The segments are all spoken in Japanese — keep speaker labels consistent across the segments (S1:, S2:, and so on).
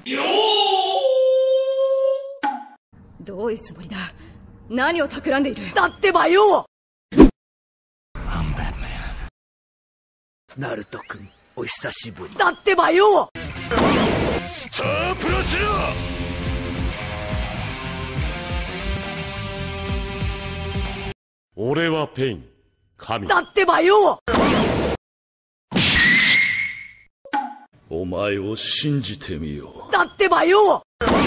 S1: どういうつもりだ。何を企んでいる。
S2: だってばよ。ナルト君、お久しぶり。だってばよ。
S3: スタープラチナ。俺はペイン神
S2: だってばよ。
S3: お前を信じてみよう。
S2: だってばよ。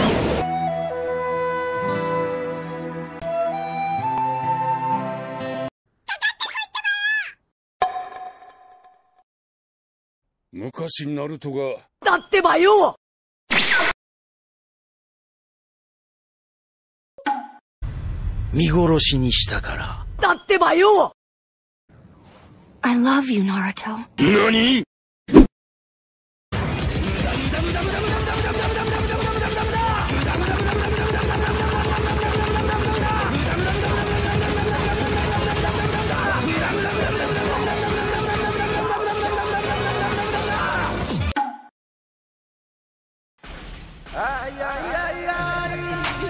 S3: 昔ナルトが
S2: だってばよ。見殺しにしたからだってばよ。
S1: I love you, Naruto.
S3: 何。
S2: Ай, ай, ай, ай!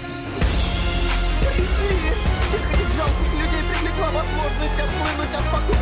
S2: Кричи! Всех этих жалких людей привлекла возможность отплывать от покоя.